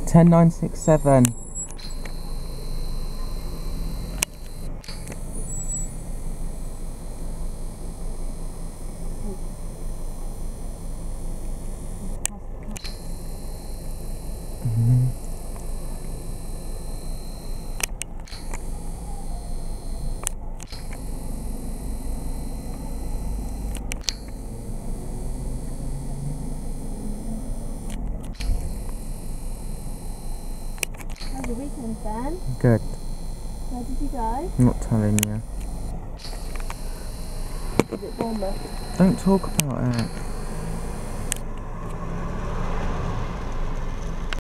10967. How's your weekend, Ben? Good. Where did you go? I'm not telling you. Was it Bournemouth? Don't talk about it.